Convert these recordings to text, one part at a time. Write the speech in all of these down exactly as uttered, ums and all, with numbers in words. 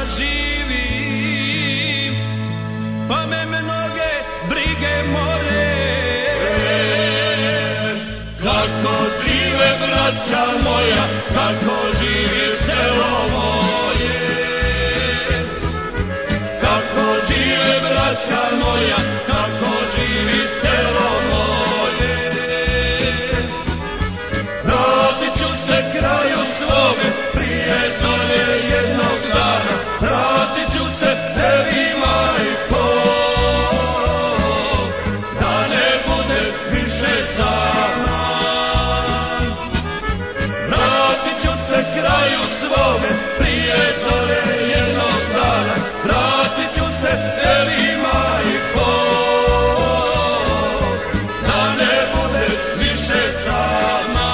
živim, pa me mnoge brige more. Kako žive braća moja, kako živi selo moje. Kako žive braća moja, kako živi selo moje. Vratit ću se kraju svome, prije zore jednog dana. Vratit ću se tebi, majko, da ne budeš više sama. Vratit ću se kraju svome, prije zore jednog dana. Vratit ću se tebi, majko, da ne budeš više sama.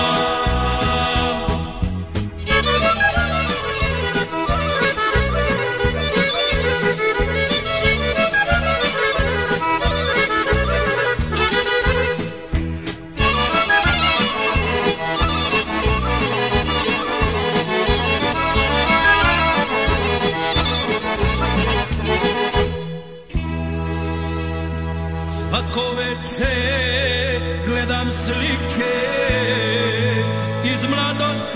Svako večer gledam slike iz mladosti